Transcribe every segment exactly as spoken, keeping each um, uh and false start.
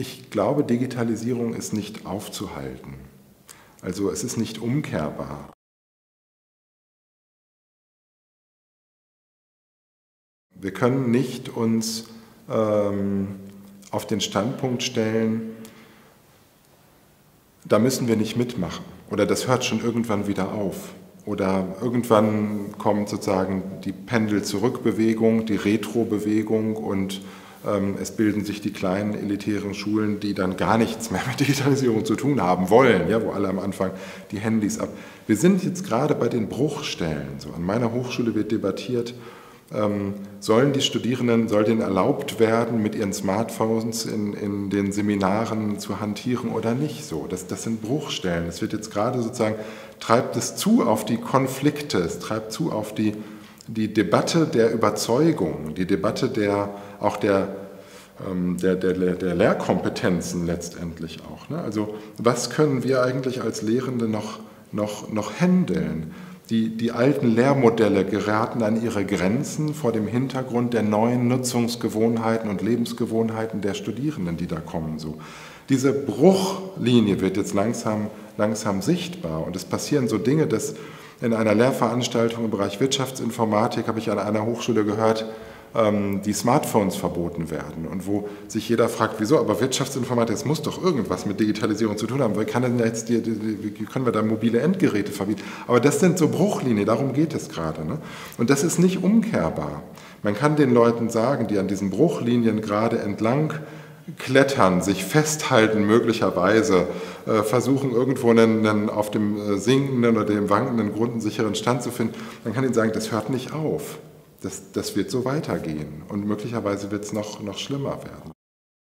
Ich glaube, Digitalisierung ist nicht aufzuhalten. Also es ist nicht umkehrbar. Wir können nicht uns ähm, auf den Standpunkt stellen, da müssen wir nicht mitmachen oder das hört schon irgendwann wieder auf. Oder irgendwann kommt sozusagen die Pendel-Zurück-Bewegung, die Retro-Bewegung und ähm, es bilden sich die kleinen elitären Schulen, die dann gar nichts mehr mit Digitalisierung zu tun haben wollen, ja, wo alle am Anfang die Handys ab. Wir sind jetzt gerade bei den Bruchstellen. So, an meiner Hochschule wird debattiert, ähm, sollen die Studierenden, soll denen erlaubt werden, mit ihren Smartphones in, in den Seminaren zu hantieren oder nicht? So, das, das sind Bruchstellen. Es wird jetzt gerade sozusagen, treibt es zu auf die Konflikte, es treibt zu auf die, die Debatte der Überzeugung, die Debatte der, auch der, ähm, der, der, der Lehrkompetenzen letztendlich auch. Ne? Also was können wir eigentlich als Lehrende noch, noch, noch handeln? Die, die alten Lehrmodelle geraten an ihre Grenzen vor dem Hintergrund der neuen Nutzungsgewohnheiten und Lebensgewohnheiten der Studierenden, die da kommen. So. Diese Bruchlinie wird jetzt langsam, langsam sichtbar und es passieren so Dinge, dass in einer Lehrveranstaltung im Bereich Wirtschaftsinformatik, habe ich an einer Hochschule gehört, die Smartphones verboten werden und wo sich jeder fragt, wieso, aber Wirtschaftsinformatik, es muss doch irgendwas mit Digitalisierung zu tun haben, wie, kann denn jetzt die, die, wie können wir da mobile Endgeräte verbieten? Aber das sind so Bruchlinien, darum geht es gerade. Ne? Und das ist nicht umkehrbar. Man kann den Leuten sagen, die an diesen Bruchlinien gerade entlang klettern, sich festhalten möglicherweise, äh, versuchen irgendwo einen, einen auf dem sinkenden oder dem wankenden Grund einen sicheren Stand zu finden, man kann ihnen sagen, das hört nicht auf. Das, das wird so weitergehen und möglicherweise wird es noch, noch schlimmer werden.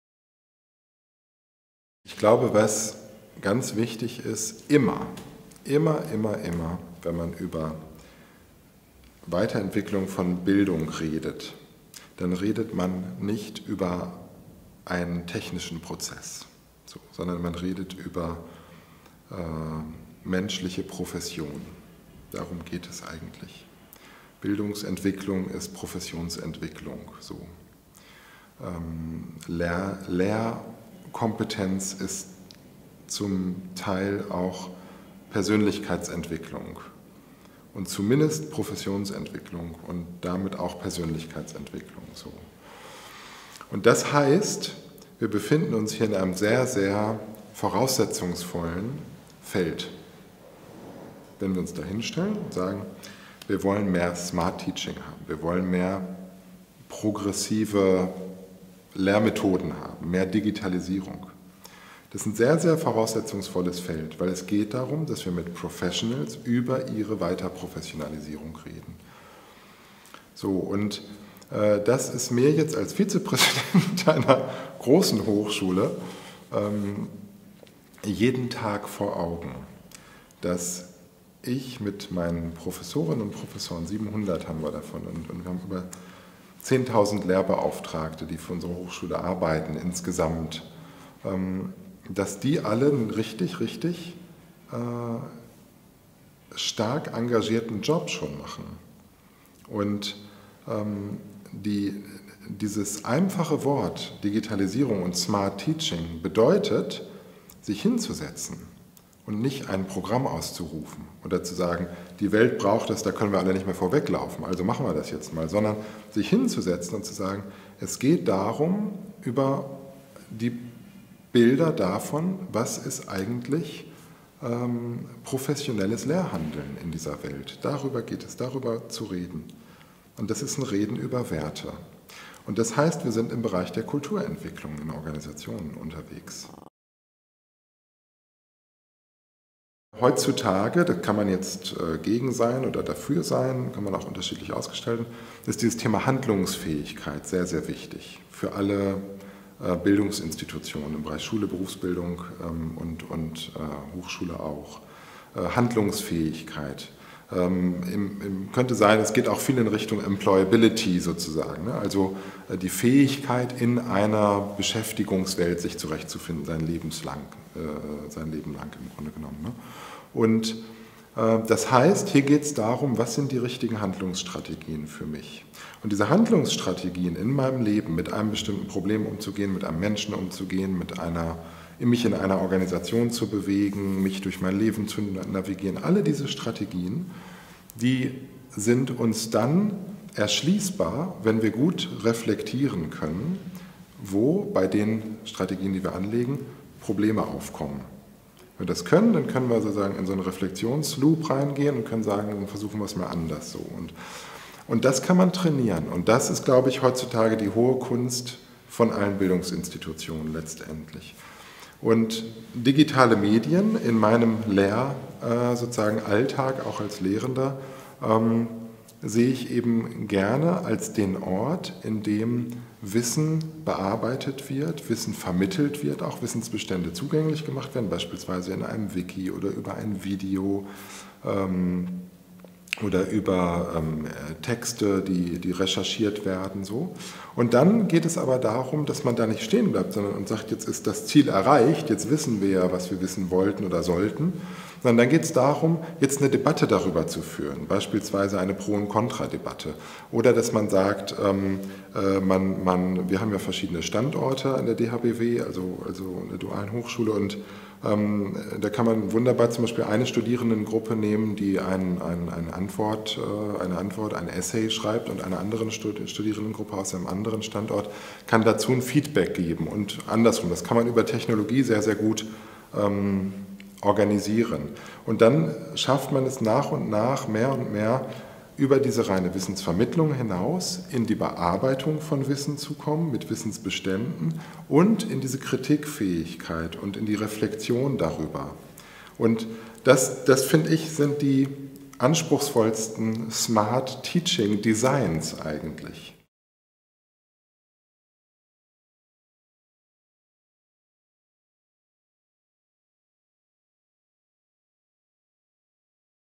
Ich glaube, was ganz wichtig ist, immer, immer, immer, immer, wenn man über Weiterentwicklung von Bildung redet, dann redet man nicht über einen technischen Prozess, so, sondern man redet über äh, menschliche Profession. Darum geht es eigentlich. Bildungsentwicklung ist Professionsentwicklung. So. Ähm, Lehr Lehrkompetenz ist zum Teil auch Persönlichkeitsentwicklung und zumindest Professionsentwicklung und damit auch Persönlichkeitsentwicklung. So. Und das heißt, wir befinden uns hier in einem sehr, sehr voraussetzungsvollen Feld. Wenn wir uns da hinstellen und sagen, wir wollen mehr Smart Teaching haben, wir wollen mehr progressive Lehrmethoden haben, mehr Digitalisierung. Das ist ein sehr, sehr voraussetzungsvolles Feld, weil es geht darum, dass wir mit Professionals über ihre Weiterprofessionalisierung reden. So, und äh, das ist mir jetzt als Vizepräsident einer großen Hochschule ähm, jeden Tag vor Augen, dass ich mit meinen Professorinnen und Professoren, siebenhundert haben wir davon, und, und wir haben über zehntausend Lehrbeauftragte, die für unsere Hochschule arbeiten insgesamt, ähm, dass die alle einen richtig, richtig äh, stark engagierten Job schon machen. Und ähm, die, dieses einfache Wort Digitalisierung und Smart Teaching bedeutet, sich hinzusetzen und nicht ein Programm auszurufen oder zu sagen, die Welt braucht das, da können wir alle nicht mehr vorweglaufen, also machen wir das jetzt mal, sondern sich hinzusetzen und zu sagen, es geht darum, über die Bilder davon, was ist eigentlich ähm, professionelles Lehrhandeln in dieser Welt. Darüber geht es, darüber zu reden. Und das ist ein Reden über Werte. Und das heißt, wir sind im Bereich der Kulturentwicklung in Organisationen unterwegs. Heutzutage, da kann man jetzt äh, gegen sein oder dafür sein, kann man auch unterschiedlich ausgestalten, ist dieses Thema Handlungsfähigkeit sehr, sehr wichtig für alle äh, Bildungsinstitutionen im Bereich Schule, Berufsbildung ähm, und, und äh, Hochschule auch. Äh, Handlungsfähigkeit. Ähm, im, im, könnte sein, es geht auch viel in Richtung Employability sozusagen, ne? Also äh, die Fähigkeit, in einer Beschäftigungswelt sich zurechtzufinden, sein, lebenslang, äh, sein Leben lang im Grunde genommen. Ne? Und Das heißt, hier geht es darum, was sind die richtigen Handlungsstrategien für mich. Und diese Handlungsstrategien in meinem Leben, mit einem bestimmten Problem umzugehen, mit einem Menschen umzugehen, mit einer, mich in einer Organisation zu bewegen, mich durch mein Leben zu navigieren, alle diese Strategien, die sind uns dann erschließbar, wenn wir gut reflektieren können, wo bei den Strategien, die wir anlegen, Probleme aufkommen. Wenn wir das können, dann können wir sozusagen in so einen Reflexionsloop reingehen und können sagen, dann versuchen wir es mal anders so. Und, und das kann man trainieren. Und das ist, glaube ich, heutzutage die hohe Kunst von allen Bildungsinstitutionen letztendlich. Und digitale Medien in meinem Lehr, äh, sozusagen Alltag, auch als Lehrender, ähm, sehe ich eben gerne als den Ort, in dem Wissen bearbeitet wird, Wissen vermittelt wird, auch Wissensbestände zugänglich gemacht werden, beispielsweise in einem Wiki oder über ein Video ähm, oder über ähm, Texte, die, die recherchiert werden. So. Und dann geht es aber darum, dass man da nicht stehen bleibt, sondern und sagt, jetzt ist das Ziel erreicht, jetzt wissen wir ja, was wir wissen wollten oder sollten, sondern dann geht es darum, jetzt eine Debatte darüber zu führen, beispielsweise eine Pro- und Kontra-Debatte. Oder dass man sagt, ähm, äh, man, man, wir haben ja verschiedene Standorte an der D H B W, also, also in der Dualen Hochschule, und ähm, da kann man wunderbar zum Beispiel eine Studierendengruppe nehmen, die ein, ein, eine, Antwort, äh, eine Antwort, ein Essay schreibt, und eine andere Studierendengruppe aus einem anderen Standort kann dazu ein Feedback geben und andersrum. Das kann man über Technologie sehr, sehr gut ähm, organisieren. Und dann schafft man es nach und nach mehr und mehr, über diese reine Wissensvermittlung hinaus in die Bearbeitung von Wissen zu kommen, mit Wissensbeständen, und in diese Kritikfähigkeit und in die Reflexion darüber. Und das, das finde ich, sind die anspruchsvollsten Smart Teaching Designs eigentlich.